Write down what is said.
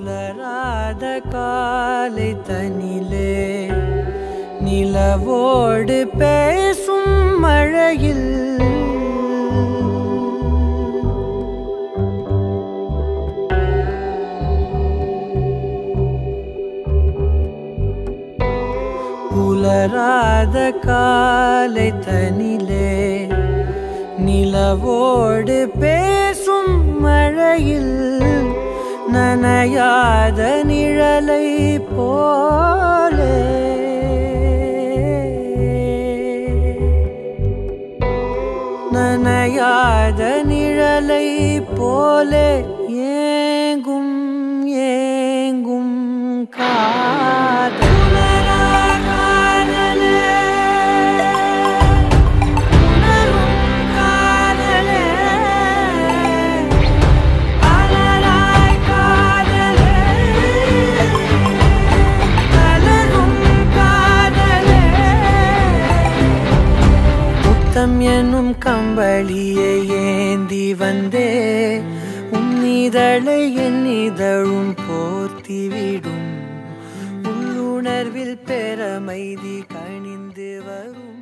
புலராத காலை தனிலே நிலவோடு பேசும் மழையில் புலராத காலை தனிலே நிலவோடு பேசும் மழையில் நனையாத நிழலை போலே நனையாத நிழலை போலே ஏங்கும் ஏங்கும் காதல் எனும் கம்பளியை ஏந்தி வந்தே உன்னிதழை என்னிதழும் போர்த்திவிடும் உள்ளுணர்வில் பெறமைதி கணிந்து வரும்.